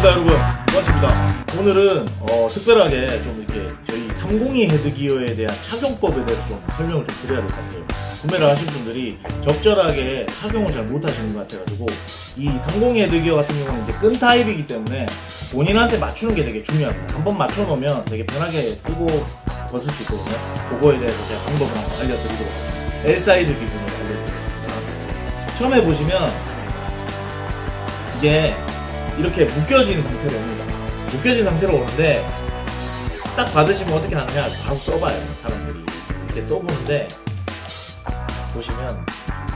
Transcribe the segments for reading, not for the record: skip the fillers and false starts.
안녕하십니까 여러분, 원치입니다. 오늘은 특별하게 좀 이렇게 저희 302 헤드기어에 대한 착용법에 대해서 좀 설명을 좀 드려야 될 것 같아요. 구매를 하신 분들이 적절하게 착용을 잘 못하시는 것 같아가지고, 이 302 헤드기어 같은 경우는 이제 끈 타입이기 때문에 본인한테 맞추는 게 되게 중요합니다. 한번 맞춰놓으면 되게 편하게 쓰고 벗을 수 있거든요. 그거에 대해서 제가 방법을 한번 알려드리도록 하겠습니다. L 사이즈 기준으로 알려드리겠습니다. 처음에 보시면 이게 이렇게 묶여진 상태로 옵니다. 묶여진 상태로 오는데 딱 받으시면 어떻게 하느냐, 바로 써봐요. 사람들이 이렇게 써보는데 보시면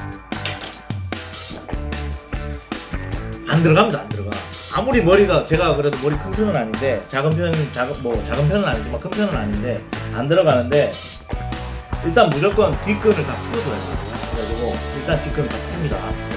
안 들어갑니다. 안 들어가. 아무리 머리가, 제가 그래도 머리 큰 편은 아닌데, 작은 편은 아니지만 큰 편은 아닌데 안 들어가는데, 일단 무조건 뒷끈을 다 풀어줘야 돼요. 그래가지고 일단 뒷끈을 다 풉니다.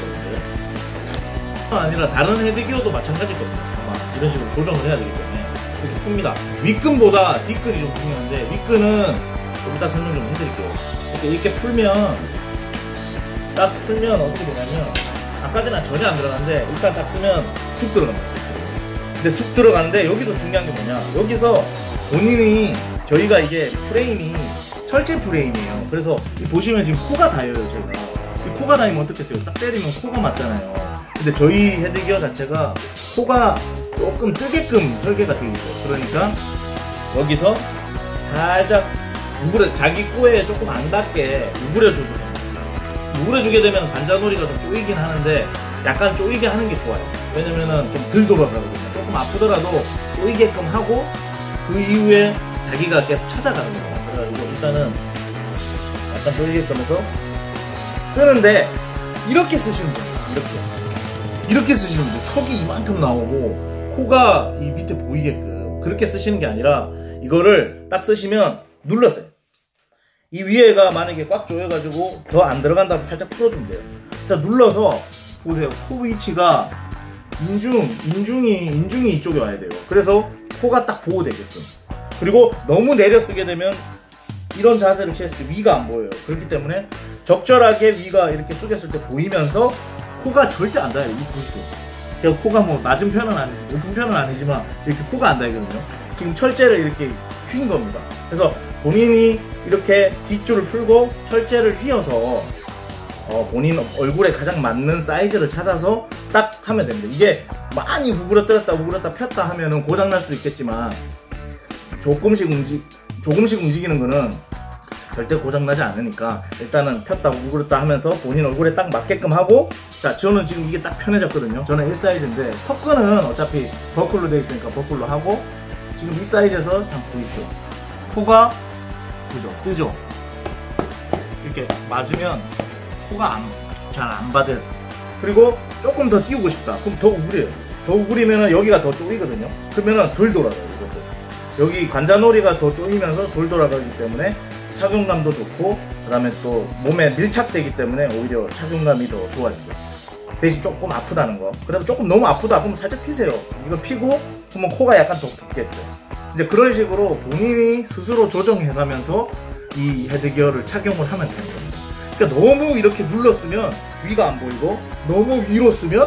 아니라 다른 헤드기어도 마찬가지거든요. 아마 이런 식으로 조정을 해야 되기 때문에 이렇게 풉니다. 윗끈보다 뒷끈이 좀 중요한데, 윗끈은 좀 이따 설명 좀 해드릴게요. 이렇게 풀면, 딱 풀면 어떻게 되냐면, 아까 전에 전혀 안 들어가는데 일단 딱 쓰면 쑥 들어갑니다. 쑥 들어가요. 근데 쑥 들어가는데 여기서 중요한 게 뭐냐, 여기서 본인이, 저희가 이게 프레임이 철제 프레임이에요. 그래서 보시면 지금 코가 닿여요. 제가 이 코가 닿으면 어떻겠어요? 딱 때리면 코가 맞잖아요. 근데 저희 헤드기어 자체가 코가 조금 뜨게끔 설계가 되어 있어요. 그러니까 여기서 살짝 자기 코에 조금 안 닿게 우그려주고, 우그려주게 되면 관자놀이가 좀 쪼이긴 하는데, 약간 쪼이게 하는 게 좋아요. 왜냐면은 좀 덜 돌아가거든요. 조금 아프더라도 쪼이게끔 하고, 그 이후에 자기가 계속 찾아가는 거예요. 그래가지고 일단은 약간 쪼이게끔 해서 쓰는데, 이렇게 쓰시면 돼요. 이렇게 쓰시면 돼요. 턱이 이만큼 나오고 코가 이 밑에 보이게끔 그렇게 쓰시는 게 아니라, 이거를 딱 쓰시면 눌러서요. 이 위에가 만약에 꽉 조여가지고 더 안 들어간다면 살짝 풀어주면 돼요. 자, 눌러서 보세요. 코 위치가 인중이 이쪽에 와야 돼요. 그래서 코가 딱 보호되게끔. 그리고 너무 내려 쓰게 되면 이런 자세를 취했을 때 위가 안 보여요. 그렇기 때문에 적절하게 위가 이렇게 숙였을 때 보이면서 코가 절대 안 닿아요. 이 보시죠. 제가 코가 뭐 낮은 편은 아니고 높은 편은 아니지만 이렇게 코가 안 닿거든요. 지금 철제를 이렇게 휜 겁니다. 그래서 본인이 이렇게 뒷줄을 풀고 철제를 휘어서 본인 얼굴에 가장 맞는 사이즈를 찾아서 딱 하면 됩니다. 이게 많이 우그러뜨렸다 폈다 하면은 고장 날 수도 있겠지만, 조금씩 움직이는 거는 절대 고장나지 않으니까, 일단은 폈다 우그렸다 하면서 본인 얼굴에 딱 맞게끔 하고. 자, 저는 지금 이게 딱 편해졌거든요. 저는 1사이즈인데 턱끈은 어차피 버클로 되어 있으니까 버클로 하고, 지금 이 사이즈에서 한번 보십시오. 코가 그죠? 뜨죠? 이렇게 맞으면 코가 잘 안 받아요. 그리고 조금 더 띄우고 싶다. 그럼 더 우그려요. 더 우그리면은 여기가 더 쪼이거든요. 그러면은 덜 돌아가요. 이것도. 여기 관자놀이가 더 쪼이면서 덜 돌아가기 때문에 착용감도 좋고, 그 다음에 또 몸에 밀착되기 때문에 오히려 착용감이 더 좋아지죠. 대신 조금 아프다는 거. 그 다음에 조금 너무 아프다 그러면 살짝 피세요. 이거 피고 그러면 코가 약간 더 붓겠죠. 이제 그런 식으로 본인이 스스로 조정해가면서 이 헤드기어를 착용을 하면 되는 겁니다. 그러니까 너무 이렇게 눌렀으면 위가 안 보이고, 너무 위로 쓰면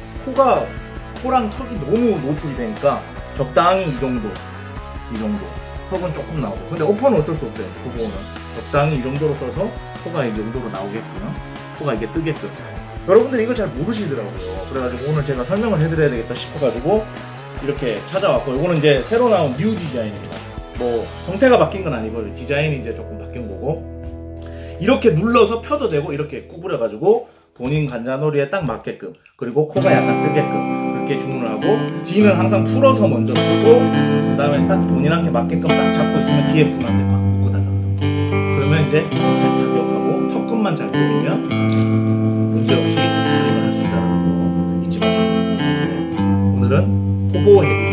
코랑 턱이 너무 노출이 되니까 적당히 이 정도. 턱은 조금 나오고. 근데 오퍼는 어쩔 수 없어요. 그거는 적당히 이 정도로 써서 코가 이 정도로 나오게끔, 코가 이게 뜨게끔. 여러분들이 이걸 잘 모르시더라고요. 그래가지고 오늘 제가 설명을 해드려야 되겠다 싶어가지고 이렇게 찾아왔고, 이거는 이제 새로 나온 뉴 디자인입니다. 뭐 형태가 바뀐 건 아니고 디자인이 이제 조금 바뀐 거고, 이렇게 눌러서 펴도 되고, 이렇게 구부려가지고 본인 관자놀이에 딱 맞게끔, 그리고 코가 약간 뜨게끔 그렇게 주문을 하고, 뒤는 항상 풀어서 먼저 쓰고, 그 다음에 딱 본인한테 맞게끔 딱 잡고 있으면 뒤에 분한테 꽉 묶어달라고. 그러면 이제 잘 타격하고 턱끈만 잘 조이면 문제없이 스프링을 할 수 있다는 거 잊지 마시고. 네. 오늘은 코보헤드